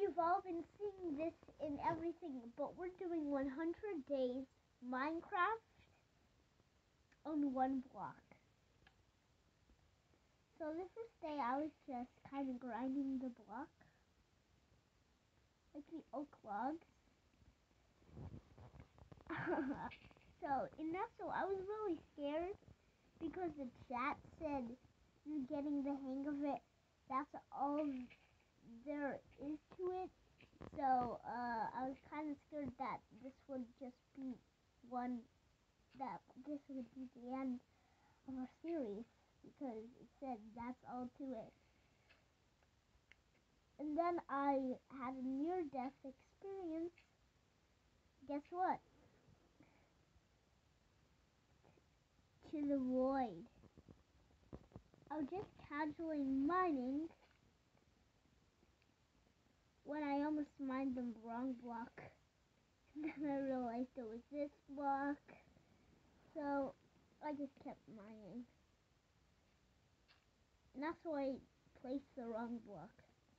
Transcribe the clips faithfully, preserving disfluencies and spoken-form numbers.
you've all been seeing this in everything, but we're doing one hundred days Minecraft on one block. So the first day I was just kind of grinding the block, like the oak logs. So in that, so I was really scared because the chat said you're getting the hang of it. That's all there is to it. So uh, I was kind of scared that this would just be one, that this would be the end of our series because it said that's all to it. And then I had a near-death experience. Guess what? To the void. I was just casually mining when I almost mined the wrong block. Then I realized it was this block. So I just kept mining. And that's why I placed the wrong block.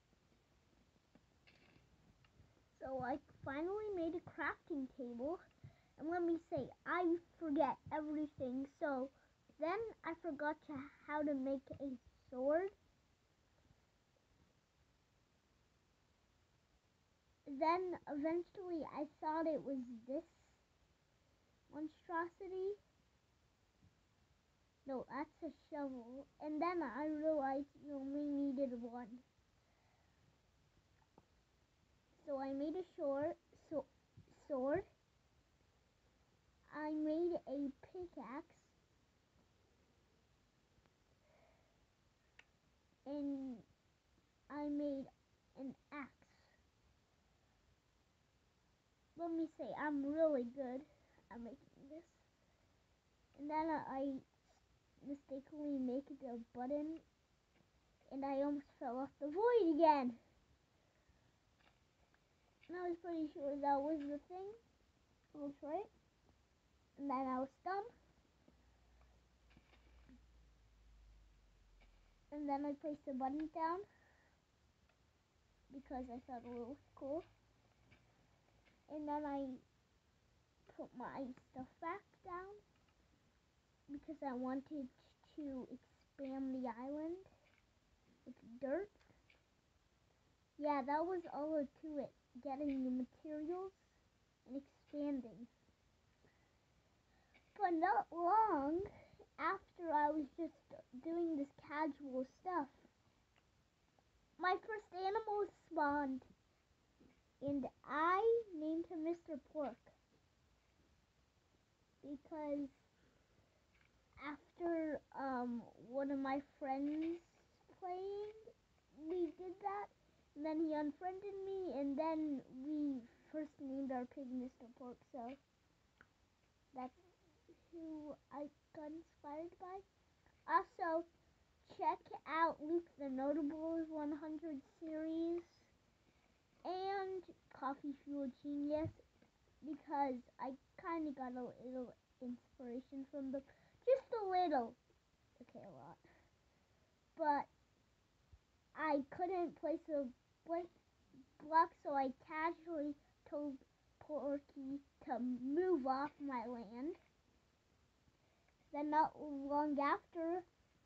So I finally made a crafting table. And let me say, I forget everything. So then I forgot to, how to make a sword. Then eventually I thought it was this monstrosity. No, that's a shovel. And then I realized you only needed one. So I made a short so, sword. I made a pickaxe. And I made an axe. Let me say, I'm really good at making this. And then I mistakenly make the button, and I almost fell off the void again. And I was pretty sure that was the thing. Looks right. And then I was dumb. And then I placed the button down because I thought it was cool. And then I put my stuff back down because I wanted to expand the island with dirt. Yeah, that was all to it, getting the materials and expanding. But not long after I was just doing this casual stuff, my first animal spawned, and I named him Mister Pork because after um, one of my friends playing, we did that, and then he unfriended me, and then we first named our pig Mister Pork, so that's who I got inspired by. Also, check out Luke the Notables one hundred series and Coffee Fuel Genius because I kind of got a little inspiration from them. Just a little. Okay, a lot. But I couldn't place a block, so I casually told Porky to move off my land. Then not long after,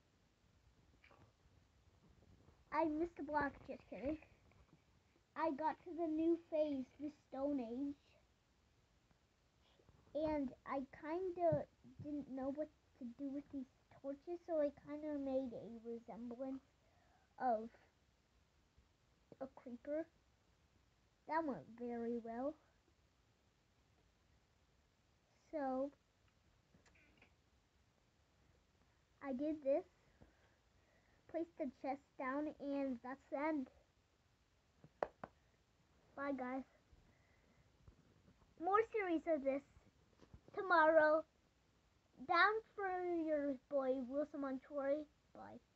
I missed a block, just kidding. I got to the new phase, the Stone Age. And I kinda didn't know what to do with these torches, so I kinda made a resemblance of a creeper. That went very well. So I did this, placed the chest down, and that's the end. Bye guys. More series of this tomorrow. Down for your boy Wilson Montori. Bye.